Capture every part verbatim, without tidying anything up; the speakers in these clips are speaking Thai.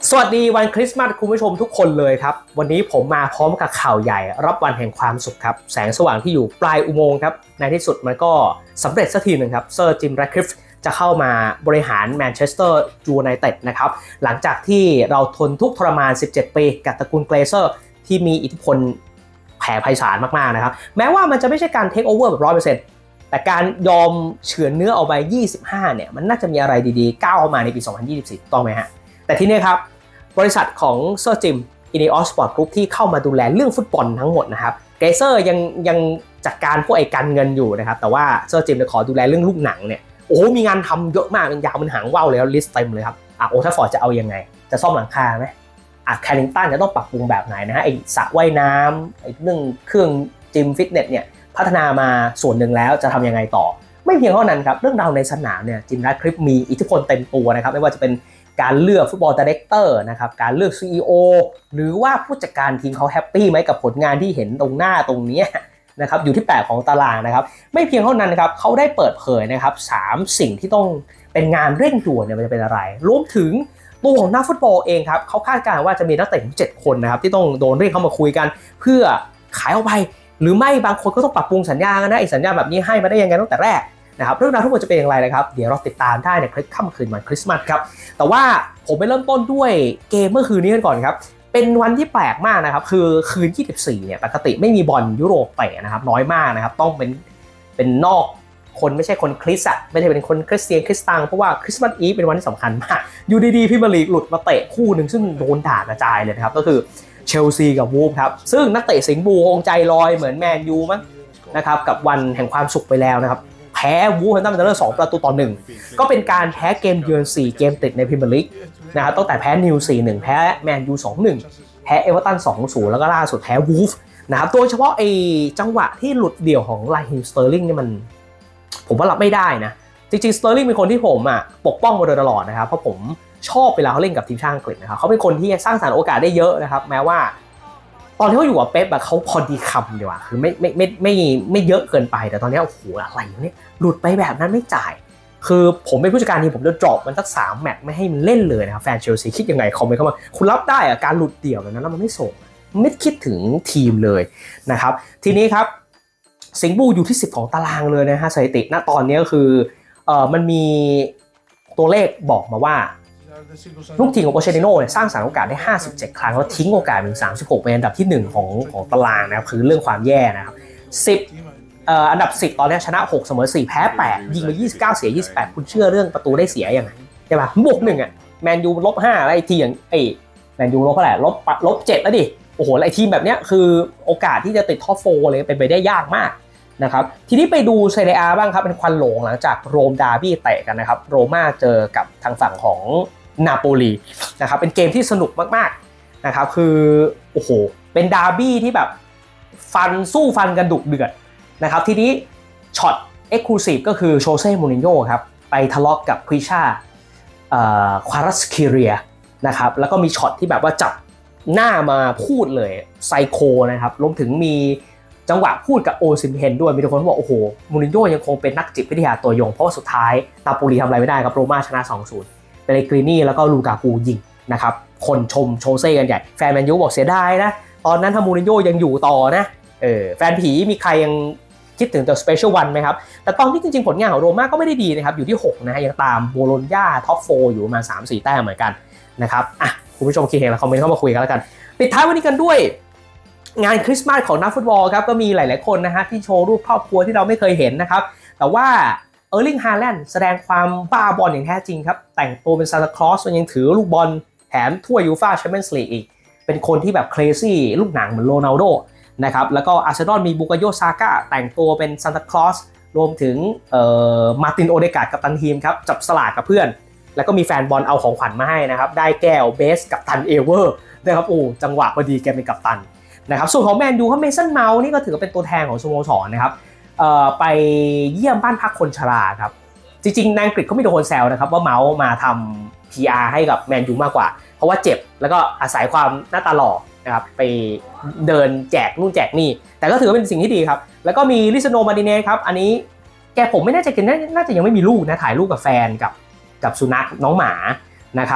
สวัสดีวันคริสต์มาสคุณผู้ชมทุกคนเลยครับวันนี้ผมมาพร้อมกับข่าวใหญ่รับวันแห่งความสุขครับแสงสว่างที่อยู่ปลายอุโมงค์ครับในที่สุดมันก็สำเร็จสักทีหนึ่งครับเซอร์จิม แรดคลิฟฟ์จะเข้ามาบริหารแมนเชสเตอร์ยูไนเต็ดนะครับหลังจากที่เราทนทุกข์ทรมานสิบเจ็ดปีกับตระกูลเกรเซอร์ที่มีอิทธิพลแผ่ไพศาลมากๆนะครับแม้ว่ามันจะไม่ใช่การเทคโอเวอร์แบบ ร้อยเปอร์เซ็นต์ แต่การยอมเฉือนเนื้อออกไปยี่สิบห้าเนี่ยมันน่าจะมีอะไรดีๆก้าวเข้ามาในปีสองพันยี่สิบสี่ต้องไหมฮะแต่ที่นี่ครับบริษัทของเซอร์จิม อินีออส สปอร์ต กรุ๊ป ที่เข้ามาดูแลเรื่องฟุตบอลทั้งหมดนะครับเกรเซอร์ยังยังจัดการพวกไอ้การเงินอยู่นะครับแต่ว่าเซอร์จิมจะขอดูแลเรื่องลูกหนังเนี่ยโอ้โหมีงานทำเยอะมากมันยาวมันหางว่าวเลยแล้วลิสต์เต็มเลยครับอ่ะโอทัฟฟอร์ดจะเอายังไงจะซ่อมหลังคาไหมอ่ะแคริงตันจะต้องปรับปรุงแบบไหนนะฮะไอ้สระว่ายน้ำไอ้เรื่องเครื่องจิมฟิตเนสเนี่ยพัฒนามาส่วนหนึ่งแล้วจะทำยังไงต่อไม่เพียงเท่านั้นครับเรื่องราวในสนามเนี่ยจิม แรดคลิฟฟ์มีอิทธิพลเต็มตัวนะครับไม่ว่าจะเป็นการเลือกฟุตบอลไดเรคเตอร์นะครับการเลือก ซี อี โอ หรือว่าผู้จัดการทีมเขาแฮปปี้ไหมกับผลงานที่เห็นตรงหน้าตรงนี้นะครับอยู่ที่แปดของตารางนะครับไม่เพียงเท่านั้นครับเขาได้เปิดเผยนะครับสามสิ่งที่ต้องเป็นงานเร่งด่วนเนี่ยมันจะเป็นอะไรรวมถึงตัวของนักฟุตบอลเองครับเขาคาดการณ์ว่าจะมีนักเตะเจ็ดคนนะครับที่ต้องโดนเรียกเข้ามาคุยกันเพื่อขายออกไปหรือไม่บางคนก็ต้องปรับปรุงสัญญากันนะไอ้สัญญาแบบนี้ให้มาได้ยังไงตั้งแต่แรกนะครับเรื่องราวทั้งหมดจะเป็นอย่างไรนะครับเดี๋ยวเราติดตามได้ในคลิปค่ำคืนวันคริสต์มาสครับแต่ว่าผมไปเริ่มต้นด้วยเกมเมื่อคืนนี้กันก่อนครับเป็นวันที่แปลกมากนะครับคือคืนยี่สิบสี่เนี่ยปกติไม่มีบอลยุโรปเตะนะครับน้อยมากนะครับต้องเป็นเป็นนอกคนไม่ใช่คนคริสต์อะไม่ใช่เป็นคนคริสเตียนคริสตังเพราะว่าคริสต์มาสอีฟเป็นวันที่สำคัญมากอยู่ดีๆพรีเมียร์ลีกหลุดมาเตะคู่หนึ่งซึ่งโดนด่ากระจายเลยนะครับก็คือเชลซีกับวูฟครับซึ่งนักเตะสิงห์บูคงใจลอยเหมือนแมนยูมั้งนะครับกับวันแห่งความสุขไปแล้วนะครับแพ้วูฟแฮมป์ตันวันเดอร์สองประตูต่อหนึ่งก็เป็นการแพ้เกมเยือนสี่เกมติดในพรีเมียร์ลีกนะครับตั้งแต่แพ้นิว สี่หนึ่ง แพ้แมนยู สองหนึ่ง แพ้เอเวอร์ตัน สองศูนย์ แล้วก็ล่าสุดแพ้วูฟนะครับโดยเฉพาะไอ้จังหวะที่หลุดเดี่ยวของไลฮิมสเตอร์ลิงนี่มันผมว่ารับไม่ได้นะจริงๆสเตอร์ลิงเป็นคนที่ผมอ่ะปกป้องมาโดยตลอดนะครับเพราะผมชอบเวลาเขาเล่นกับทีมชาติอังกฤษนะครับเขาเป็นคนที่สร้างสรรค์โอกาสได้เยอะนะครับแม้ว่าตอนที่เขาอยู่กับเป๊ปแบบเขาพอดีคำดีกว่าคือไม่ไม่ไม่ไม่ไม่เยอะเกินไปแต่ตอนนี้โอ้โหอะไรเนี่ยหลุดไปแบบนั้นไม่จ่ายคือผมเป็นผู้จัดการทีมผมจะดรอปมันสักสามแมตช์ไม่ให้มันเล่นเลยนะครับแฟนเชลซีคิดยังไงคอมเมนต์เข้ามาคุณรับได้อะการหลุดเดี่ยวแบบนั้นแล้วมันไม่ส่งไม่คิดถึงทีมเลยนะครับทีนี้ครับสิงห์บูอยู่ที่สิบของตารางเลยนะฮะสถิติณตอนนี้ก็คือเอ่อมันมีตัวเลขบอกมาว่าลูกทีมของโปเชติโน่เนี่ยสร้างสรรค์โอกาสได้ห้าสิบเจ็ดครั้งแล้วทิ้งโอกาสเป็นสามสิบหกเป็นอันดับที่หนึ่งของของตารางนะครับคือเรื่องความแย่นะครับสิบเอ่ออันดับสิบตอนนี้ชนะหกเสมอสี่แพ้แปดยิงไปยี่สิบเก้าเสียยี่สิบแปดคุณเชื่อเรื่องประตูได้เสียยังไงใช่ป่ะบวกหนึ่งอ่ะแมนยูลบห้าแล้วไอ้ทีอย่างไอ้แมนยูลบเท่าไหร่ลบลบเจ็ดแล้วดิโอ้โหไอ้ทีมแบบเนี้ยคือโอกาสที่จะติดท็อปโฟร์เลยเป็นไปได้ยากมากนะครับทีนี้ไปดูเซเรียอาบ้างครับเป็นควันหลงหลังจากโรมดาร์บี้เตะกันนะครับโรม่าเจอกับทางฝั่งของนาโปลีนะครับเป็นเกมที่สนุกมากๆนะครับคือโอ้โหเป็นดาร์บี้ที่แบบฟันสู้ฟันกันดุเดือดนะครับทีนี้ช็อตเอ็กซ์คลูซีฟก็คือโชเซ่มูรินโญ่ครับไปทะเลาะกับควิชาควารัสคิเรียนะครับแล้วก็มีช็อตที่แบบว่าจับหน้ามาพูดเลยไซโคนะครับรวมถึงมีจังหวะพูดกับโอซิมเฮนด้วยมีทุกคนบอกโอ้โหมูรินโญ่ยังคงเป็นนักจิตวิทยาตัวยงเพราะว่าสุดท้ายนาโปลีทำอะไรไม่ได้ครับโรม่าชนะ สองศูนย์ เปเรกรินีแล้วก็ลูกากูยิงนะครับคนชมโชเซ่กันใหญ่แฟนแมนยูบอกเสียดายนะตอนนั้นถ้ามูรินโญ่ยังอยู่ต่อนะเออแฟนผีมีใครยังคิดถึงตัว Special One ไหมครับแต่ตอนที่จริงๆผลงานของโรม่าก็ไม่ได้ดีนะครับอยู่ที่หกนะฮะยังตามโบโลญญาท็อปโฟร์อยู่ประมาณ สามสี่ แต้มเหมือนกันนะครับอ่ะคุณผู้ชมคิดเห็นแล้วคอมเมนต์เข้ามาคุยกันแล้วกันปิดท้ายวันนี้กันด้วยงานคริสต์มาสของนักฟุตบอลครับก็มีหลายๆคนนะฮะที่โชว์รูปครอบครัวที่เราไม่เคยเห็นนะครับแต่ว่าเออร์ลิงฮาแลนด์แสดงความบ้าบอลอย่างแท้จริงครับแต่งตัวเป็นซานตาคลอสยังถือลูกบอลแถมถ้วยยูฟ่าแชมเปี้ยนส์ลีกอีกเป็นคนที่แบบเครซี่ลูกหนังเหมือนโรนัลโดนะครับแล้วก็อาร์เซนอลมีบุกาโยซาก้าแต่งตัวเป็นซานตาคลอสรวมถึงเอ่อมาร์ตินโอเดการ์ดกัปตันทีมครับจับสลากกับเพื่อนแล้วก็มีแฟนบอลเอาของขวัญมาให้นะครับได้แก้วเบสกัปตันเอเวอร์นะครับโอ้จังหวะพอดีแกเป็นกัปตันนะครับส่วนของแมนยูครับเมสันเมาส์นี่ก็ถือเป็นตัวแทนของสโมสรนะครับเอ่อไปเยี่ยมบ้านพักคนชราครับจริงๆในอังกฤษเขามีตัวคนแซวนะครับว่าเมาส์มาทำ พี อาร์ ให้กับแมนยูมากกว่าเพราะว่าเจ็บแล้วก็อาศัยความหน้าตาหล่อนะครับไปเดินแจกนู่นแจกนี่แต่ก็ถือว่าเป็นสิ่งที่ดีครับแล้วก็มีลิซาโนมาดิเนสครับอันนี้แกผมไม่แน่ใจแกน่าจะยังไม่มีลูกนะถ่ายรูปกับแฟนกับกับสุนัขน้องหมานะครับ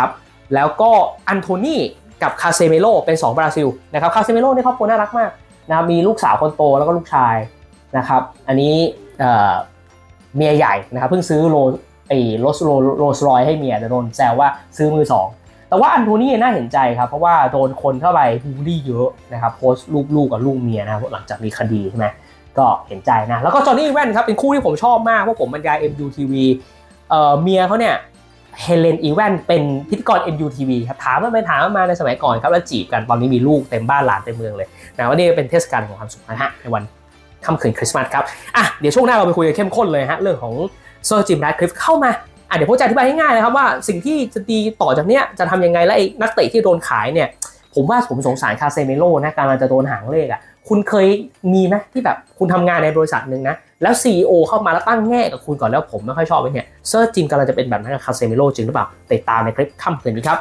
แล้วก็อันโทนีกับคาเซเมโลเป็นสองบราซิลนะครับคาเซเมโลนี่ครอบครัวน่ารักมากนะมีลูกสาวคนโตแล้วก็ลูกชายนะครับอันนี้เมียใหญ่นะครับเพิ่งซื้อโรไอ้โรสโรโรสรอยให้เมียแต่โดนแซวว่าซื้อมือสองแต่ว่าอันโทนีน่าเห็นใจครับเพราะว่าโดนคนเข้าไปบูลลี่เยอะนะครับโพสต์รูปลูกกับลูกเมียนะหลังจากมีคดีใช่ไหมก็เห็นใจนะแล้วก็จอห์นนี่อีแวนครับเป็นคู่ที่ผมชอบมากเพราะผมบรรยาย เอ็ม ยู ที วี เอ่อเมียเขาเนี่ยเฮเลนอีแวนเป็นพิธีกร เอ็ม ยู ที วี ครับถามมาไปถามมาในสมัยก่อนครับแล้วจีบกันตอนนี้มีลูกเต็มบ้านหลานเต็มเมืองเลยนะว่านี่เป็นเทศกาลของความสุขนะฮะในวันค่ำคืนคริสต์มาสครับอ่ะเดี๋ยวช่วงหน้าเราไปคุยกันเข้มข้นเลยฮะเรื่องของเซอร์จิมแรดคลิฟเข้ามาอ่ะเดี๋ยวผมจะอธิบายให้ง่ายนะครับว่าสิ่งที่จะดีต่อจากเนี้ยจะทำยังไงและไอ้นักเตะที่โดนขายเนี่ยผมว่าผมสงสารคาเซเมโลนะการมันจะโดนหางเลขอ่ะคุณเคยมีไหมที่แบบคุณทำงานในบริษัทหนึ่งนะแล้ว ซี อี โอ เข้ามาแล้วตั้งแง่กับคุณก่อนแล้วผมไม่ค่อยชอบไอ้เนี่ยเซอร์จิมกำลังจะเป็นแบบนั้นกับคาเซเมโลจริงหรือเปล่าติดตามในคลิปค่ำคืนนี้ครับ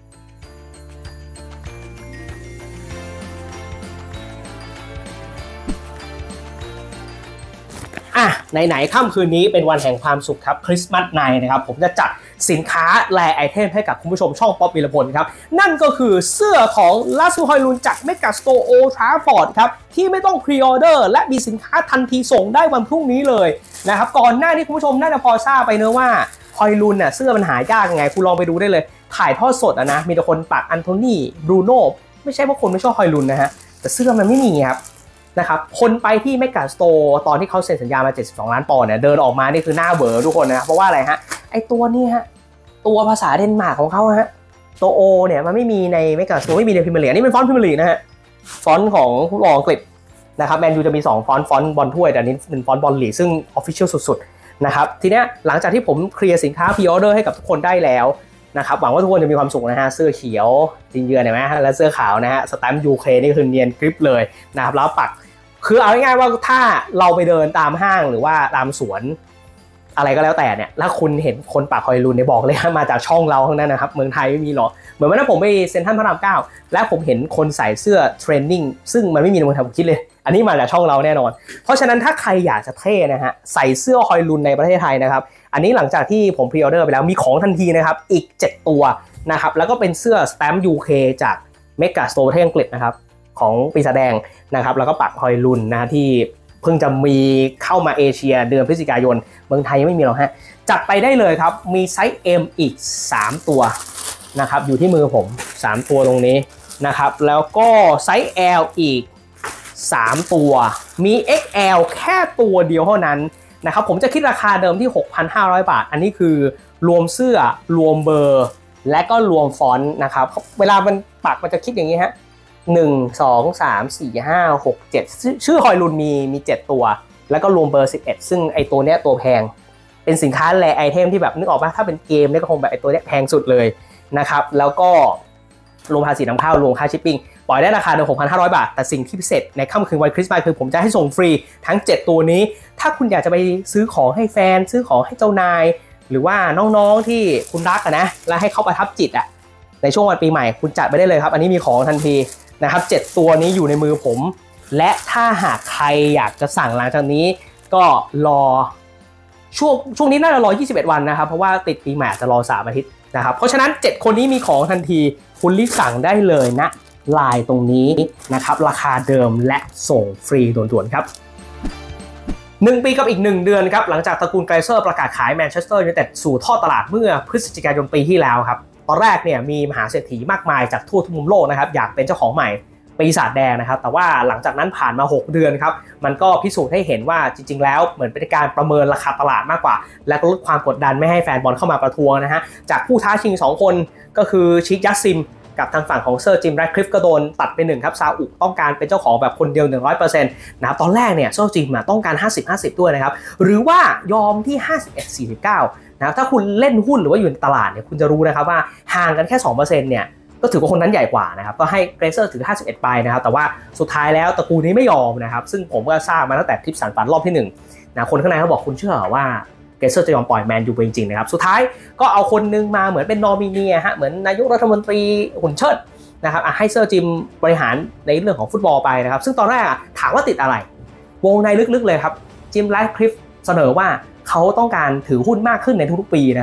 อ่ะไหนๆค่ำคืนนี้เป็นวันแห่งความสุขครับคริสต์มาสไนท์นะครับผมจะจัดสินค้าแลไอเทมให้กับคุณผู้ชมช่องป๊อปวีรพลครับนั่นก็คือเสื้อของลาสมูฮอยลุนจากเมกาสโตร์โอลด์แทราฟอร์ดครับที่ไม่ต้องพรีออเดอร์และมีสินค้าทันทีส่งได้วันพรุ่งนี้เลยนะครับก่อนหน้านี้คุณผู้ชมน่าจะพอทราบไปเนอะว่าฮอยลุนน่ะเสื้อมันหายากยังไงคุณลองไปดูได้เลยถ่ายทอดสดอะนะมีแต่คนปักอันโทนีบรูโน่ไม่ใช่ว่าคนไม่ชอบฮอยลุนนะฮะแต่เสื้อมันไม่มีครับนะครับคนไปที่เมกาสโตร์ตอนที่เขาเซ็นสัญญามาเจ็ดสิบสองล้านปอนด์เนี่ยเดินออกมานี่คือหน้าเบ๋อทุกคนนะเพราะว่าอะไรฮะไอตัวนี้ฮะตัวภาษาเดนมาร์กของเขาฮะตัวโอเนี่ยมันไม่มีในเมกาสโตร์ไม่มีในพรีเมียร์ลีกนี่เป็นฟอนต์พรีเมียร์ลีกนะฮะฟอนต์ของฟุตบอลอังกฤษนะครับแมนยูจะมีสองฟอนต์ฟอนต์บอลถ้วยแต่นี้เป็นฟอนต์บอลลีกซึ่งออฟฟิเชียลสุดๆนะครับทีเนี้ยหลังจากที่ผมเคลียร์สินค้าพรีออเดอร์ให้กับทุกคนได้แล้วนะครับหวังว่าทุกคนจะมีความสุขนะฮะเสื้อเขียวจีนเยือนเห็นไหมและเสื้อขาวนะฮะสแตมป์ยูเคนี่คือเนียนกริปเลยนะครับแล้วปักคือเอาง่ายๆว่าถ้าเราไปเดินตามห้างหรือว่าตามสวนอะไรก็แล้วแต่เนี่ยแล้วคุณเห็นคนปากฮอยลุนเนี่ยบอกเลยมาจากช่องเราทั้งนั้นนะครับเมืองไทยไม่มีหรอกเหมือนวันนั้นผมไปเซ็นทรัลพระรามเก้าแล้วผมเห็นคนใส่เสื้อเทรนนิ่งซึ่งมันไม่มีในเมืองไทยผมคิดเลยอันนี้มาจากช่องเราแน่นอนเพราะฉะนั้นถ้าใครอยากจะเท่นะฮะใส่เสื้อฮอยลุนในประเทศไทยนะครับอันนี้หลังจากที่ผมพรีออเดอร์ไปแล้วมีของทันทีนะครับอีกเจ็ดตัวนะครับแล้วก็เป็นเสื้อสแตมป์ ยู เค จากเมกาสโตร์ประเทศอังกฤษนะครับของปีศาจแดงนะครับแล้วก็ปักฮอยลุนนะที่เพิ่งจะมีเข้ามาเอเชียเดือนพฤศจิกายนเมืองไทยยังไม่มีหรอกฮะจัดไปได้เลยครับมีไซส์ M อีกสามตัวนะครับอยู่ที่มือผมสามตัวตรงนี้นะครับแล้วก็ไซส์ L อีกสามตัวมี เอ็กซ์ แอล แค่ตัวเดียวเท่านั้นนะครับผมจะคิดราคาเดิมที่ หกพันห้าร้อย บาทอันนี้คือรวมเสื้อรวมเบอร์และก็รวมฟอนต์นะครับเวลามันปักมันจะคิดอย่างนี้ฮะหนึ่ง สอง สาม สี่ ห้า หก เจ็ดชื่อฮอยลุนมีมีเจ็ดตัวแล้วก็รวมเบอร์สิบเอ็ดซึ่งไอตัวเนี้ยตัวแพงเป็นสินค้าแลไอเทมที่แบบนึกออกป่ะถ้าเป็นเกมเนี่ยก็คงแบบไอตัวเนี้ยแพงสุดเลยนะครับแล้วก็รวมภาษีนำเข้ารวมค่าชิปปิ้งปล่อยได้ราคาเดิม หกพันห้าร้อย บาทแต่สิ่งที่พิเศษในค่ำคืนวันคริสต์มาสคือผมจะให้ส่งฟรีทั้งเจ็ดตัวนี้ถ้าคุณอยากจะไปซื้อของให้แฟนซื้อของให้เจ้านายหรือว่าน้องๆที่คุณรักนะแล้วให้เขาประทับจิตอ่ะในช่วงวันปีใหม่คุณจัดไปได้เลยครับอันนี้มีของทันทีนะครับเจ็ดตัวนี้อยู่ในมือผมและถ้าหากใครอยากจะสั่งหลังจากนี้ก็รอช่วงช่วงนี้น่าจะรอยี่สิบเอ็ดวันนะครับเพราะว่าติดปีใหม่จะรอสามอาทิตย์นะครับเพราะฉะนั้นเจ็ดคนนี้มีของทันทีคุณรีบสั่งได้เลยนะไลน์ตรงนี้นะครับราคาเดิมและส่งฟรีด่วนๆครับหนึ่งปีกับอีกหนึ่งเดือนครับหลังจากตระกูลไกรเซอร์ประกาศขายแมนเชสเตอร์ยูไนเต็ดสู่ทอดตลาดเมื่อพฤศจิกายนปีที่แล้วครับตอนแรกเนี่ยมีมหาเศรษฐีมากมายจากทั่วทุกมุมโลกนะครับอยากเป็นเจ้าของใหม่ปีศาจแดงนะครับแต่ว่าหลังจากนั้นผ่านมาหกเดือนครับมันก็พิสูจน์ให้เห็นว่าจริงๆแล้วเหมือนเป็นการประเมินราคาตลาดมากกว่าและก็ลดความกดดันไม่ให้แฟนบอลเข้ามาประท้วงนะฮะจากผู้ท้าชิงสองคนก็คือชิคยัสซิมกับทางฝั่งของเซอร์จิมแรดคลิฟก็โดนตัดไปหนึ่งครับซาอุต้องการเป็นเจ้าของแบบคนเดียว หนึ่งร้อยเปอร์เซ็นต์ นะครับตอนแรกเนี่ยเซอร์จิมต้องการ ห้าสิบ ห้าสิบ ด้วยนะครับหรือว่ายอมที่ ห้าสิบเอ็ด สี่สิบเก้า นะครับถ้าคุณเล่นหุ้นหรือว่าอยู่ในตลาดเนี่ยคุณจะรู้นะครับว่าห่างกันแค่ สองเปอร์เซ็นต์ เนี่ยก็ถือว่าคนนั้นใหญ่กว่านะครับก็ให้เกรเซอร์ถือห้าสิบเอ็ดไปนะครับแต่ว่าสุดท้ายแล้วตระกูลนี้ไม่ยอมนะครับซึ่งผมก็ทราบมาตั้งแต่คลิปสารฝันรอบที่หนึ่งนะคนข้างในเขาบอกคุณเชื่อว่าเกรเซอร์จะยอมปล่อยแมนยูไปจริงๆนะครับสุดท้ายก็เอาคนนึงมาเหมือนเป็นนอมินีฮะเหมือนนายกรัฐมนตรีหุ่นเชิดนะครับให้เซอร์จิมบริหารในเรื่องของฟุตบอลไปนะครับซึ่งตอนแรกถามว่าติดอะไรวงในลึกๆเลยครับจิมแรดคลิฟเสนอว่าเขาต้องการถือหุ้นมากขึ้นในทุกๆปีนะครับ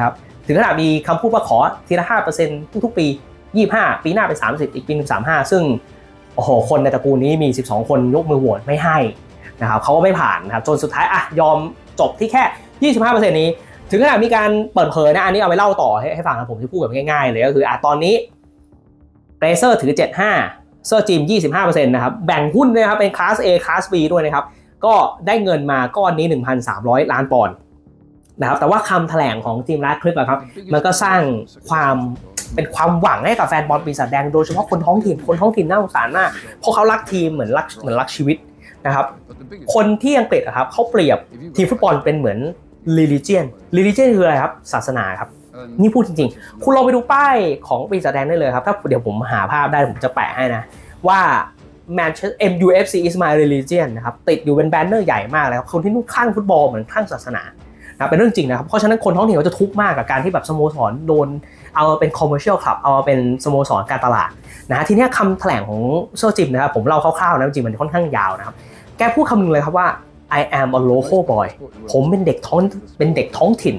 ถึงขนาดมีคำพูดว่าขอทีละ ห้าเปอร์เซ็นต์ ทุกๆปียี่สิบห้าปีหน้าเป็นสามสิบอีกปีนึงสามสิบห้าซึ่งโอ้โหคนในตระกูลนี้มีสิบสองคนยกมือโหวตไม่ให้นะครับเขาก็ไม่ผ่านนะครับจนสุดท้ายอ่ะยอมจบที่แค่ ยี่สิบห้าเปอร์เซ็นต์ นี้ถึงขนาดมีการเปิดเผยนะอันนี้เอาไปเล่าต่อให้ให้ฟังนะผมจะพูดแบบง่ายๆเลยก็คืออ่ะตอนนี้เรเซอร์ถือเจ็ดสิบห้าเซอร์จิม ยี่สิบห้าเปอร์เซ็นต์ นะครับแบ่งหุ้นด้วยนะครับเป็นคลาส A คลาส B ด้วยนะครับก็ได้เงินมาก้อนนี้ หนึ่งพันสามร้อย ล้านปอนด์นะครับแต่ว่าคำแถลงของทีมแรดคลิปอะครับมันก็สร้างความเป็นความหวังให้กับแฟนบอลปีศาจแดงโดยเฉพาะคนท้องถิ่นคนท้องถิ่นน่าสงสารมากเพราะเขารักทีมเหมือนรักเหมือนรักชีวิตนะครับคนที่อังกฤษอะครับเขาเปรียบทีมฟุตบอลเป็นเหมือน religion religion คืออะไรครับศาสนาครับนี่พูดจริงๆคุณลองไปดูป้ายของปีศาจแดงได้เลยครับถ้าเดี๋ยวผมหาภาพได้ผมจะแปะให้นะว่า Manchester เอ็ม ยู เอฟ ซี is my religion นะครับติดอยู่เป็นแบนเนอร์ใหญ่มากแล้วคนที่นู่นคลั่งฟุตบอลเหมือนคลั่งศาสนานะเป็นเรื่องจริงนะครับเพราะฉะนั้นคนท้องถิ่นเขาจะทุกข์มากกับการที่แบบสโมสรโดนเอาเป็น commercial club เอาเป็นสโมสรการตลาดนะทีนี้คำแถลงของเซอร์จิมนะครับผมเล่าคร่าวๆนะจริงมันค่อนข้างยาวนะครับแกพูดคำนึงเลยครับว่า I am a local boy ผมเป็นเด็กท้องเป็นเด็กท้องถิ่น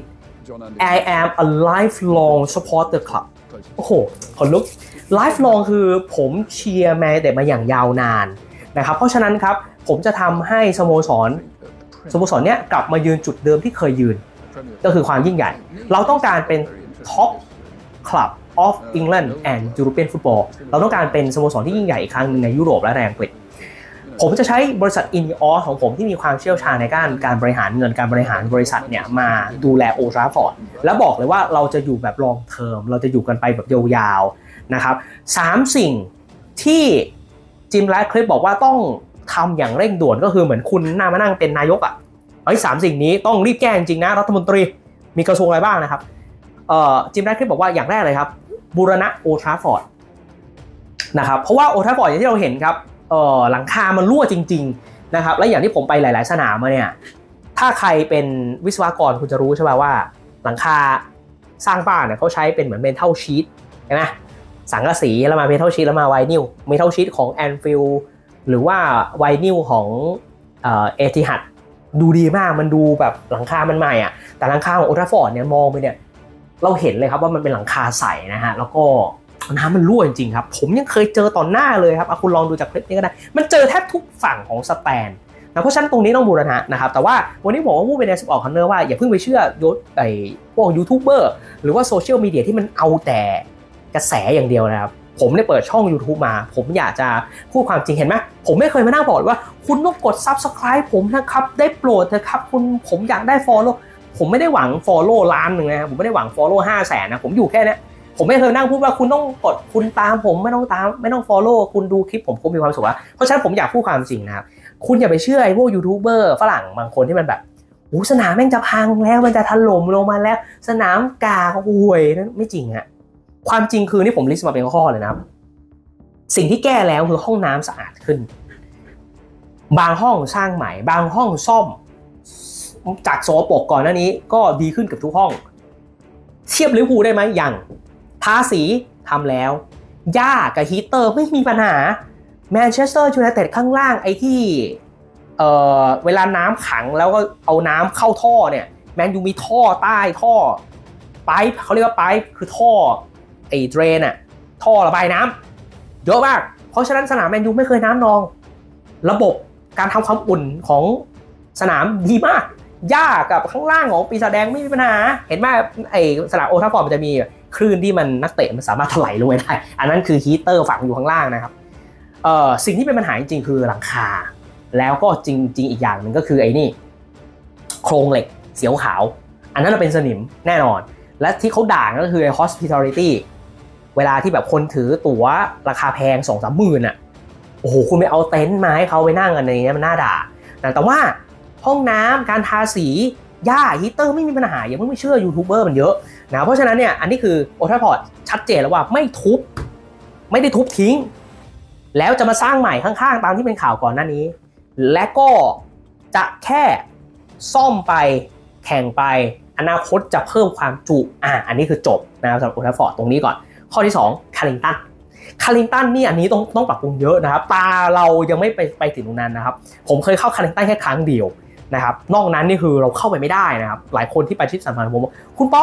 I am a lifelong supporter club โอ้โหขนลุก lifelong คือผมเชียร์แมนยูมาอย่างยาวนานนะครับเพราะฉะนั้นครับผมจะทำให้สโมสรสโมสรเนี้ยกลับมายืนจุดเดิมที่เคยยืนก็คือความยิ่งใหญ่เราต้องการเป็น top club of England and European football เราต้องการเป็นสโมสรที่ยิ่งใหญ่อีกครั้งนึงในยุโรปและในอังกฤษผมจะใช้บริษัท Ineos ของผมที่มีความเชี่ยวชาญในการการบริหารเงินการบริหารบริษัทเนี่ยมาดูแล Old Trafford แล้วบอกเลยว่าเราจะอยู่แบบ long term เราจะอยู่กันไปแบบยาวๆนะครับสามสิ่งที่จิมแรดคลิฟบอกว่าต้องทำอย่างเร่งด่วนก็คือเหมือนคุณน่ามานั่งเป็นนายกอ่ะไอ้สามสิ่งนี้ต้องรีบแก้จริงๆนะรัฐมนตรีมีกระทรวงอะไรบ้างนะครับเอ่อจิมแรดคลิฟบอกว่าอย่างแรกเลยครับบูรณะ Old Trafford นะครับเพราะว่า Old Trafford อย่างที่เราเห็นครับเอ่อหลังคามันรั่วจริงๆนะครับและอย่างที่ผมไปหลายๆสนามมาเนี่ยถ้าใครเป็นวิศวกรคุณจะรู้ใช่ป่ะว่าหลังคาสร้างบ้านเนี่ยเขาใช้เป็นเหมือนเมทัลชีทใช่ไหมสังกะสีแล้วมาเมทัลชีทแล้วมาไวนิลเมทัลชีทของแอนฟิลด์หรือว่าไวนิลของเอ่อเอติฮัดดูดีมากมันดูแบบหลังคามันใหม่อ่ะแต่หลังคาของโอลด์แทราฟฟอร์ดเนี่ยมองไปเนี่ยเราเห็นเลยครับว่ามันเป็นหลังคาใสนะฮะแล้วก็น้ำมันรั่วจริงๆครับผมยังเคยเจอต่อหน้าเลยครับคุณลองดูจากคลิปนี้ก็ได้มันเจอแทบทุกฝั่งของสแตนนะเพราะฉะนั้นตรงนี้ต้องบูรณะนะครับแต่ว่าวันนี้บอกว่าผู้เป็น Sport Corner ว่าอย่าเพิ่งไปเชื่อยศไอ้พวกยูทูบเบอร์หรือว่าโซเชียลมีเดียที่มันเอาแต่กระแสอย่างเดียวนะครับผมได้เปิดช่อง YouTube มาผมอยากจะพูดความจริงเห็นไหมผมไม่เคยมานั่งบอกว่าคุณต้องกด Subscribe ผมนะครับได้โปรดเถอะครับคุณผมอยากได้ Follow ผมไม่ได้หวัง Follow ล้านหนึ่งนะผมไม่ได้หวัง Follow ห้าแสนนะผมอยู่แค่นี้ผมไม่เคยนั่งพูดว่าคุณต้องกดคุณตามผมไม่ต้องตามไม่ต้อง Follow คุณดูคลิปผมคุณมีความสุขแล้วเพราะฉะนั้นผมอยากพูดความจริงนะครับคุณอย่าไปเชื่อไอ้พวกยูทูบเบอร์ฝรั่งบางคนที่มันแบบโอ้สนามแม่งจะพังแล้วมันจะถล่มลงมาแล้วสนามกาห่วยนั่นไม่จริงฮะความจริงคือนี่ผมลิสต์มาเป็นข้อเลยนะครับสิ่งที่แก้แล้วคือห้องน้ำสะอาดขึ้นบางห้องสร้างใหม่บางห้องซ่อมจากโสโปรกก่อนหน้านี้ก็ดีขึ้นกับทุกห้องเทียบลิเวอร์พูลได้ไหมยังทาสีทำแล้วหญ้ากับฮีเตอร์ไม่มีปัญหาแมนเชสเตอร์ยูไนเต็ดข้างล่างไอ้ที่เอ่อเวลาน้ำขังแล้วก็เอาน้ำเข้าท่อเนี่ยแมนยูมีท่อใต้ท่อไปเขาเรียกว่าไปคือท่อไอ้เดรนอะท่อระบายน้ำเยอะมากเพราะฉะนั้นสนามแมนยูไม่เคยน้ำนองระบบการทำความอุ่นของสนามดีมากหญ้ากับข้างล่างของปีศาจแดงไม่มีปัญหาเห็นไหมไอ้สนามโอลด์แทราฟฟอร์ดมันจะมีคลื่นที่มันนักเตะมันสามารถถลายลงไปได้อันนั้นคือฮีเตอร์ฝังอยู่ข้างล่างนะครับเอ่อสิ่งที่เป็นปัญหาจริงๆคือหลังคาแล้วก็จริงๆอีกอย่างหนึ่งก็คือไอ้นี่โครงเหล็กเสียวขาวอันนั้นเป็นสนิมแน่นอนและที่เขาด่าก็คือ hospitality เวลาที่แบบคนถือตั๋วราคาแพง สองสาม หมื่นอ่ะโอ้โหคุณไปเอาเต็นท์มาให้เขาไปนั่งกันในนี้มันน่าด่าแต่ว่าห้องน้ำการทาสีหญ้าฮีเตอร์ไม่มีปัญหาอย่าเพิ่งไม่เชื่อยูทูบเบอร์มันเยอะนะเพราะฉะนั้นเนี่ยอันนี้คือโอลด์แทราฟฟอร์ดชัดเจนแล้วว่าไม่ทุบไม่ได้ทุบทิ้งแล้วจะมาสร้างใหม่ข้างๆตามที่เป็นข่าวก่อนหน้านี้และก็จะแค่ซ่อมไปแข่งไปอนาคตจะเพิ่มความจุอ่ะอันนี้คือจบนะครับสำหรับโอลด์แทราฟฟอร์ดตรงนี้ก่อนข้อที่สองคาริงตันคาริงตันนี่อันนี้ต้องต้องปรับปรุงเยอะนะครับตาเรายังไม่ไปไปถึงตรงนั้นนะครับผมเคยเข้าคาริงตันแค่ครั้งเดียวนะครับนอกนั้นนี่คือเราเข้าไปไม่ได้นะครับหลายคนที่ไปที่สัมพันธ์ผมบอกคุณป๊อป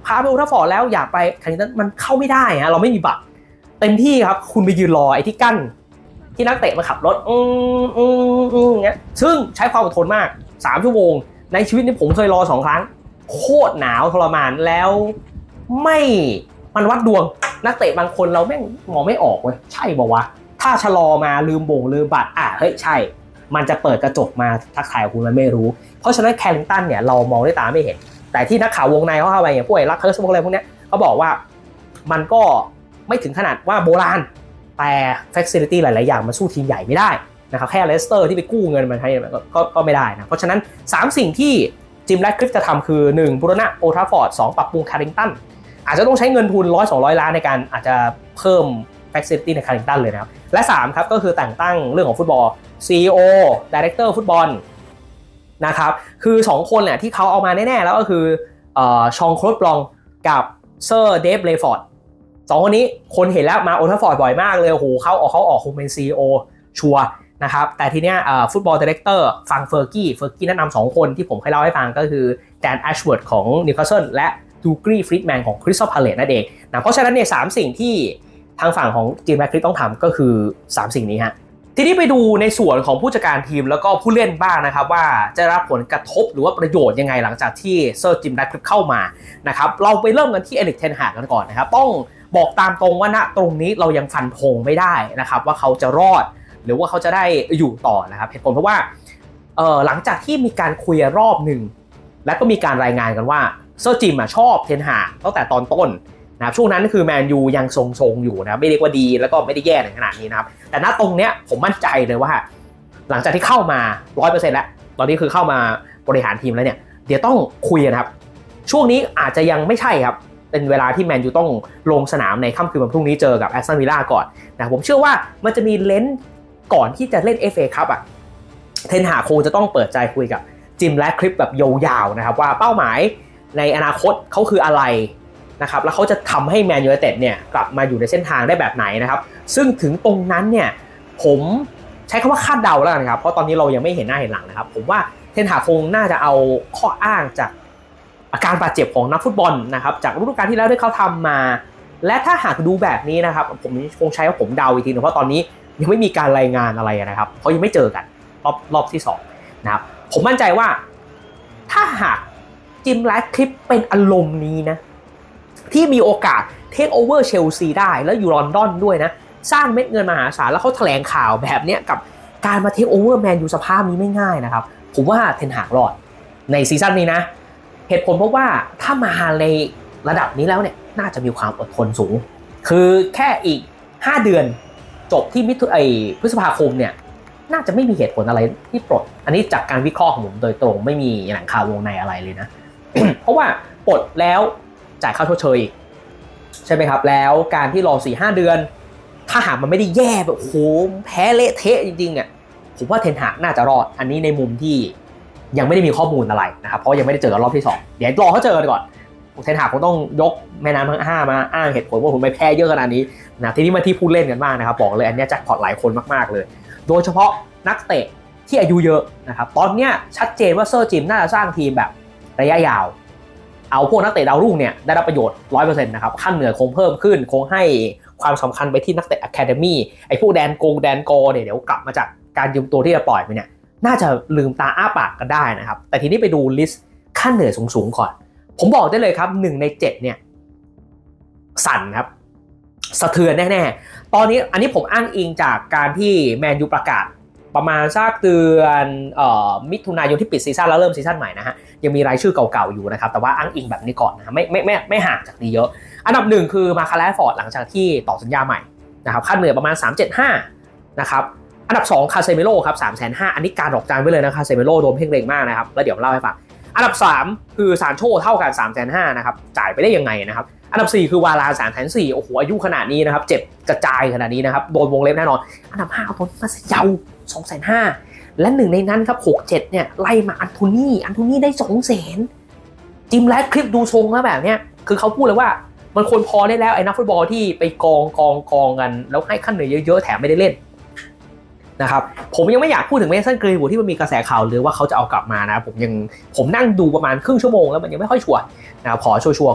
พาไปโอลด์แทราฟฟอร์ดแล้วอยากไปแคริงตันมันเข้าไม่ได้ฮะเราไม่มีบัตรเต็มที่ครับคุณไปยืนรอไอ้ที่กั้นที่นักเตะมาขับรถอืมอืมอืมเงี้ยซึ่งใช้ความอดทนมากสามชั่วโมงในชีวิตนี้ผมเคยรอสองครั้งโคตรหนาวทรมานแล้วไม่มันวัดดวงนักเตะบางคนเราแม่งมองไม่ออกเว้ยใช่บอกว่าถ้าชะลอมาลืมบ่งลืมบัตรอ่ะเฮ้ยใช่มันจะเปิดกระจกมาทักทายคุณมันไม่รู้เพราะฉะนั้นแคริงตันเนี่ยเรามองด้วยตาไม่เห็นแต่ที่นักข่าววงในเขาเข้าไปอย่างพวกไอ้ลักเคิร์สพวกอะไรพวกเนี้ยเขาบอกว่ามันก็ไม่ถึงขนาดว่าโบราณแต่ facility หลายๆอย่างมันสู้ทีมใหญ่ไม่ได้นะครับแค่เลสเตอร์ที่ไปกู้เงินมาให้ก็ก็ไม่ได้นะเพราะฉะนั้นสามสิ่งที่จิมแรดคลิฟจะทำคือหนึ่งบูรณะโอลด์แทราฟฟอร์ดสองปรับปรุงแคริงตันอาจจะต้องใช้เงินทุนหนึ่งร้อย สองร้อยล้านในการอาจจะเพิ่ม facility ในแคริงตันเลยนะครับและสามครับก็คือแต่งตั้งเรื่องของฟุตบอล ซี อี โอ Director ฟุตบอลนะครับคือสองคนเนี่ยที่เขาเอามาแน่ๆแล้วก็คือเอ่อชองโคลดบลองกับเซอร์เดฟเลฟอร์ดสองคนนี้คนเห็นแล้วมาโอลด์แทราฟฟอร์ดบ่อยมากเลยโอ้โหเขาออกเขาออกคงเป็น ซี อี โอ ชัวร์นะครับแต่ทีเนี้ยฟุตบอลดีเรคเตอร์ฟังเฟอร์กี้เฟอร์กี้แนะนำสองคนที่ผมเคยเล่าให้ฟังก็คือแดนแอชเวิร์ดของนิวคาสเซิลและดูกรีฟรีดแมนของคริสตัลพาเลซนั่นเองนะเพราะฉะนั้นเนี่ยสามสิ่งที่ทางฝั่งของจิมแรดคลิฟต้องทำก็คือสามสิ่งนี้ฮะทีนี้ไปดูในส่วนของผู้จัดการทีมแล้วก็ผู้เล่นบ้างนะครับว่าจะรับผลกระทบหรือว่าประโยชน์ยังไงหลังจากที่เซอร์จิมแรดคลิฟเข้ามานะครับเราไปเริ่มกันที่เอริกเทนฮากกันก่อนนะครับต้องบอกตามตรงว่าณตรงนี้เรายังฟันธงไม่ได้นะครับว่าเขาจะรอดหรือว่าเขาจะได้อยู่ต่อนะครับเหตุผลเพราะว่าเอ่อหลังจากที่มีการคุยรอบหนึ่งและก็มีการรายงานกันว่าเซอร์จิมอ่ะชอบเทนฮากตั้งแต่ตอนต้นนะครับช่วงนั้นคือแมนยูยังทรงๆอยู่นะไม่เรียกว่าดีแล้วก็ไม่ได้แย่ถึงขนาดนี้นะครับแต่ณตรงเนี้ยผมมั่นใจเลยว่าหลังจากที่เข้ามา ร้อยเปอร์เซ็นต์ แล้วตอนนี้คือเข้ามาบริหารทีมแล้วเนี่ยเดี๋ยวต้องคุยนะครับช่วงนี้อาจจะยังไม่ใช่ครับเป็นเวลาที่แมนยูต้องลงสนามในค่ำคืนวันพรุ่งนี้เจอกับแอสตันวิลล่าก่อนนะผมเชื่อว่ามันจะมีเลนส์ก่อนที่จะเล่น เอฟ เอ Cup อ่ะเทนฮากคงจะต้องเปิดใจคุยกับจิมแรดคลิฟแบบยาวๆนะครับว่าเป้าหมายในอนาคตเขาคืออะไรนะครับแล้วเขาจะทำให้แมนยูไนเต็ดเนี่ยกลับมาอยู่ในเส้นทางได้แบบไหนนะครับซึ่งถึงตรงนั้นเนี่ยผมใช้คำว่าคาดเดาแล้วกันครับเพราะตอนนี้เรายังไม่เห็นหน้าเห็นหลังนะครับผมว่าเทนฮากคงน่าจะเอาข้ออ้างจากอาการบาดเจ็บของนักฟุตบอลนะครับจากฤดูกาลที่แล้วที่เขาทำมาและถ้าหากดูแบบนี้นะครับผมคงใช้ว่าผมเดาอีกทีนึงเพราะตอนนี้ยังไม่มีการรายงานอะไรนะครับเพราะยังไม่เจอกันรอบรอบที่สองนะครับผมมั่นใจว่าถ้าหากจิมแรดคลิฟเป็นอารมณ์นี้นะที่มีโอกาสเทคโอเวอร์เชลซีได้แล้วอยู่ลอนดอนด้วยนะสร้างเม็ดเงินมหาศาลแล้วเขาแถลงข่าวแบบนี้กับการมาเทคโอเวอร์แมนยูสภาพนี้ไม่ง่ายนะครับผมว่าเทนฮากรอดในซีซั่นนี้นะเหตุผลเพราะว่าถ้ามาในระดับนี้แล้วเนี่ยน่าจะมีความอดทนสูงคือแค่อีกห้าเดือนจบที่มิถุนายนพฤษภาคมเนี่ยน่าจะไม่มีเหตุผลอะไรที่ปลดอันนี้จากการวิเคราะห์ของผมโดยตรงไม่มีแหล่งข่าววงในอะไรเลยนะ เพราะว่าปลดแล้วจ่ายค่าชดเชยอีกใช่ไหมครับแล้วการที่รอ สี่ห้า เดือนถ้าหากมันไม่ได้แย่แบบโหแพ้เละเทะจริงๆอ่ะผมว่าเทนฮากน่าจะรอดอันนี้ในมุมที่ยังไม่ได้มีข้อมูลอะไรนะครับเพราะยังไม่ได้เจอกันรอบที่สองเดี๋ยวรอเขาเจอกันก่อนเทนฮากคงต้องยกแม่น้ำทั้งห้ามาอ้างเหตุผลว่าผมไปแพ้เยอะขนาดนี้นะทีนี้มาที่ผู้เล่นกันบ้างนะครับบอกเลยอันนี้แจ็คพอตหลายคนมากๆเลยโดยเฉพาะนักเตะที่อายุเยอะนะครับตอนนี้ชัดเจนว่าเซอร์จิมน่าจะสร้างทีมแบบระยะยาวเอาพวกนักเตะดาวรุ่งเนี่ยได้รับประโยชน์ ร้อยเปอร์เซ็นต์ นะครับขั้นเหนือคงเพิ่มขึ้นคงให้ความสำคัญไปที่นักเตะอะคาเดมี่ไอ้พวกแดนโกงแดนกอเนี่ยเดี๋ยวกลับมาจากการยืมตัวที่จะปล่อยไปเนี่ยน่าจะลืมตาอ้าปากกันได้นะครับแต่ทีนี้ไปดูลิสต์ขั้นเหนือสูงๆก่อนผมบอกได้เลยครับหนึ่งในเจ็ดเนี่ยสั่นครับสะเทือนแน่ๆตอนนี้อันนี้ผมอ้างอิงจากการที่แมนยูประกาศประมาณสักเดือนเอ่อมิถุนายนที่ปิดซีซั่นแล้วเริ่มซีซั่นใหม่นะฮะยังมีรายชื่อเก่าๆอยู่นะครับแต่ว่าอ้างอิงแบบนี้ก่อนนะไม่ไม่ไม่ไม่ห่างจากนี้เยอะอันดับหนึ่งคือมาคาร์แลฟอร์ดหลังจากที่ต่อสัญญาใหม่นะครับค่าเหนื่อยประมาณสามร้อยเจ็ดสิบห้านะครับอันดับสองคาเซมิโร่ครับ สามแสนห้าหมื่น อันนี้การดอกจันไว้เลยนะคาเซมิโร่โดนเพ่งเล็งมากนะครับแล้วเดี๋ยวเล่าให้ฟังอันดับสามคือซานโชเท่ากัน สามแสนห้าหมื่น นะครับจ่ายไปได้ยังไงนะครับอันดับสี่คือวาลา สามแสนสี่หมื่น โอ้โหอายุขนาดนี้นะครับเจ็บกระจายขนาดนี้นะครับโดนวงเล็บแน่นอนอันดับห้าเอาตัวมาเยา สองแสนห้าหมื่น และหนึ่งในนั้นครับหก เจ็ดเนี่ยไล่มาอันโทนี่อันโทนี่ได้ สองแสน จิมแรดคลิฟดูทรงแล้วแบบเนี้ยคือเขาพูดเลยว่ามันควรพอได้แล้วไอ้นักฟุตบอลที่ไปกองกองกองกันแล้วให้ขั้นเหนื่อยเยอะๆแถมไม่ได้เล่นนะครับผมยังไม่อยากพูดถึงเมสันกรีนวูดที่มันมีกระแสข่าวหรือว่าเขาจะเอากลับมานะผมยังผมนั่งดูประมาณครึ่งชั่วโมงแล้วมันยังไม่ค่อยชัวร์นะครับขอชัวร์ๆก่อน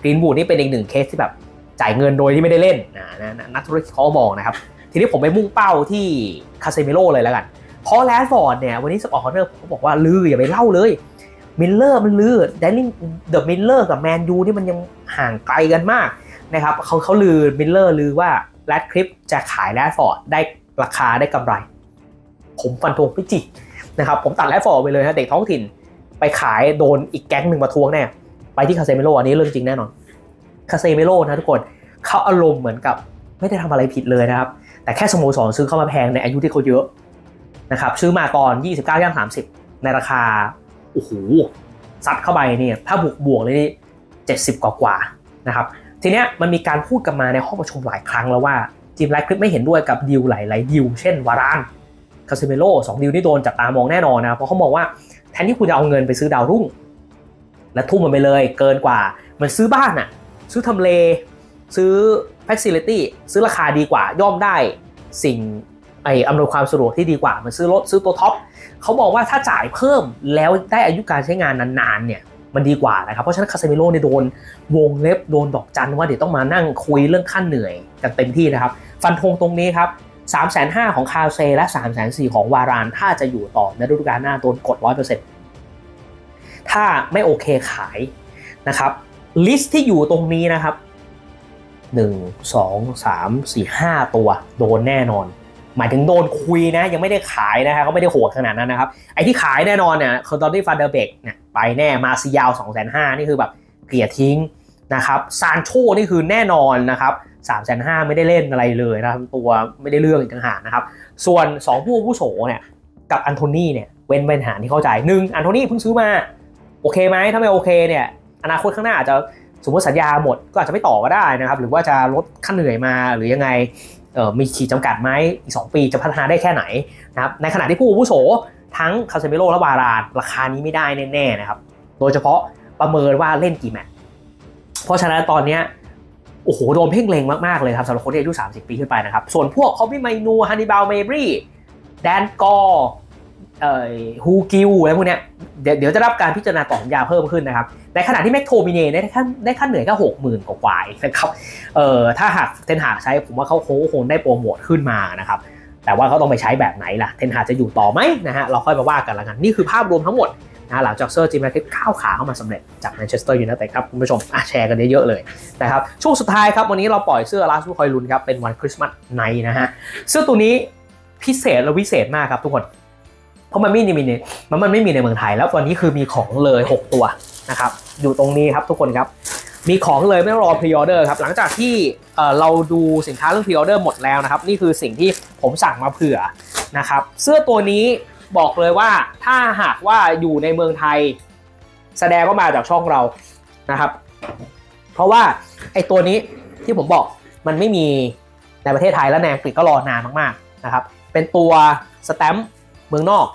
รีนวูดนี่เป็นอีกหนึ่งเคสที่แบบจ่ายเงินโดยที่ไม่ได้เล่นนะนักธุรกิจเขามองนะครับทีนี้ผมไปมุ่งเป้าที่คาเซมิโร่เลยแล้วกันเพราะแรดฟอร์ดเนี่ยวันนี้สปอร์ตคอร์เนอร์ผมก็บอกว่าลืออย่าไปเล่าเลยมิลเลอร์มันลือแดนนิงเดอะมิลเลอร์กับแมนยูนี่มันยังห่างไกลกันมากนะครับเขาเขาลือมิลเลอร์ลือว่าแรดคลิฟจะขายแรดฟอร์ดได้ราคาได้กำไรผมฟันธงไม่จริงนะครับผมตัดแรดฟอร์ดไปเลยนะเด็กท้องถิ่นไปขายโดนอีกแก๊งหนึ่งมาทวงแน่ไปที่คาเซมิโร่อันนี้เรื่องจริงแน่นอนคาเซมิโร่นะทุกคนเขาอารมณ์เหมือนกับไม่ได้ทำอะไรผิดเลยนะครับแต่แค่สโมสรซื้อเข้ามาแพงในอายุที่เขาเยอะนะครับซื้อมาก่อนยี่สิบเก้าย่างสามสิบในราคาโอ้โหซัดเข้าไปเนี่ยถ้าบวกบวกเลยนี่เจ็ดสิบกว่ากว่านะครับทีเนี้ยมันมีการพูดกันมาในห้องประชุมหลายครั้งแล้วว่าจิมไลฟ์คลิปไม่เห็นด้วยกับดีลหลายๆดีลเช่นวารานคาเซมิโร่สองดีลนี่โดนจับตามองแน่นอนนะเพราะเขามองว่าแทนที่คุณจะเอาเงินไปซื้อดาวรุ่งและทุ่มมันไปเลยเกินกว่ามันซื้อบ้านอะซื้อทำเลซื้อ facility ซื้อราคาดีกว่าย่อมได้สิ่งไอ้อำนวยความสะดวกที่ดีกว่ามันซื้อรถซื้อตัวท็อปเขาบอกว่าถ้าจ่ายเพิ่มแล้วได้อายุการใช้งานนานๆเนี่ยมันดีกว่านะครับเพราะฉะนั้นคาเซมิโร่เนี่ยโดนวงเล็บโดนดอกจันว่าเดี๋ยวต้องมานั่งคุยเรื่องค่าเหนื่อยกันเต็มที่นะครับฟันธงตรงนี้ครับ สามแสนห้าหมื่น ของคาเซและ สามแสนสี่หมื่น ของวารานถ้าจะอยู่ต่อในฤดูกาลหน้าโดนกด ร้อยเปอร์เซ็นต์ ถ้าไม่โอเคขายนะครับลิสต์ที่อยู่ตรงนี้นะครับหนึ่ง สอง สาม สี่ ห้าตัวโดนแน่นอนหมายถึงโดนคุยนะยังไม่ได้ขายนะฮะเขาไม่ได้โหดขนาดนั้นนะครับไอ้ที่ขายแน่นอนเนี่ยคอนตอนที่ฟานเดอร์เบกเนี่ยไปแน่มาซิยาว สองแสนห้าหมื่น นี่คือแบบเกลียดทิ้งนะครับซานโชนี่คือแน่นอนนะครับ สามแสนห้าหมื่น ไม่ได้เล่นอะไรเลยนะครับตัวไม่ได้เรื่องอีกต่างหากนะครับส่วนสองผู้อาวุโสเนี่ยกับอันโทนีเนี่ยเว้นปัญหาที่เข้าใจหนึ่งอันโทนีเพิ่งซื้อมาโอเคไหมถ้าไม่โอเคเนี่ยอนาคตข้างหน้าอาจจะสมมติสัญญาหมดก็อาจจะไม่ต่อก็ได้นะครับหรือว่าจะลดค่าเหนื่อยมาหรือยังไงเอ่อมีขีดจำกัดไหมอีกสองปีจะพัฒนาได้แค่ไหนนะครับในขณะที่ผู้อาวุโสทั้งคาเซมิโร่และวารานราคานี้ไม่ได้แน่ๆนะครับโดยเฉพาะประเมินว่าเล่นกี่แมตช์เพราะฉะนั้นตอนนี้โอ้โหโดนเพ่งเล็งมากๆเลยครับสำหรับคนที่อายุสามสิบปีขึ้นไปนะครับส่วนพวกคอมบี้ไมนูฮันนิบาลเมบรีแดนกอร์เอ่อฮูกิวอะไรพวกเนี้ยเดี๋ยวเดี๋ยวจะรับการพิจารณาต่อสัญญาเพิ่มขึ้นนะครับในขณะที่แม็กโทมิเน่ได้ค่าได้ค่าเหนื่อยแค่หกหมื่นกว่าๆนะครับเอ่อถ้าหากเทนหากใช้ผมว่าเขาคงได้โปรโมทขึ้นมานะครับแต่ว่าเขาต้องไปใช้แบบไหนล่ะเทนหากจะอยู่ต่อไหมนะฮะเราค่อยมาว่ากันละกันนี่คือภาพรวมทั้งหมดนะหลังจากเซอร์จิมแมคคิฟก้าวขาเข้ามาสำเร็จจากแมนเชสเตอร์ยูไนเต็ดครับคุณผู้ชมแชร์กันเยอะๆเลยนะครับช่วงสุดท้ายครับวันนี้เราปล่อยเสื้อลาสบูคอยลุนครับเป็นวันคริสต์มาสไนท์นะฮะเสื้อตัวนี้พิเศษและวิเศษมากครับทุกคนเพราะมันไม่มีในมันมันไม่มีในเมืองไทยแล้ววันนี้คือมีของเลยหกตัวนะครับอยู่ตรงนี้ครับทุกคนครับมีของเลยไม่ต้องรอพรีออเดอร์ครับหลังจากที่เอ่อเราดูสินค้าเรื่องพรีออเดอร์หมดแล้วนะครับนี่คือสิ่งที่ผมสั่งมาเผื่อนะครับเสื้อตัวนี้บอกเลยว่าถ้าหากว่าอยู่ในเมืองไทยแสดงว่ามาจากช่องเรานะครับเพราะว่าไอ้ตัวนี้ที่ผมบอกมันไม่มีในประเทศไทยและในอังกฤษก็รอนานมากๆนะครับเป็นตัวสแตมป์เมืองนอก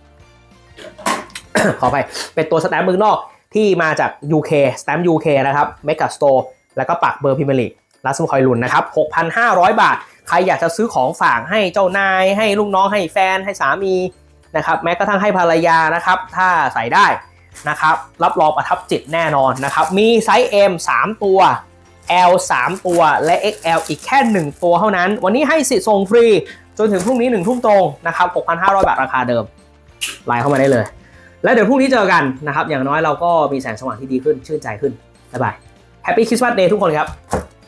ขอไปเป็นตัวสแตมป์เมืองนอกที่มาจาก ยู เค สแตมป์ ยู เค นะครับเมกะสโตร์แล้วก็ปักเบอร์พรีเมียร์ลีกลาสบูคอยลุนนะครับ หกพันห้าร้อย บาทใครอยากจะซื้อของฝากให้เจ้านายให้ลูกน้องให้แฟนให้สามีนะครับแม้กระทั่งให้ภรรยานะครับถ้าใส่ได้นะครับรับรองประทับจิตแน่นอนนะครับมีไซส์ เอ็ม สาม ตัว แอล สาม ตัวและ เอ็กซ์ แอล อีกแค่หนึ่งตัวเท่านั้นวันนี้ให้สิทธิ์ส่งฟรีจนถึงพรุ่งนี้หนึ่งทุ่มตรงนะครับ หกพันห้าร้อย บาทราคาเดิมไลน์เข้ามาได้เลยแล้วเดี๋ยวพรุ่งนี้เจอกันนะครับอย่างน้อยเราก็มีแสงสว่างที่ดีขึ้นชื่นใจขึ้นบ๊ายบายแฮปปี้คริสต์มาสเดย์ทุกคนครับ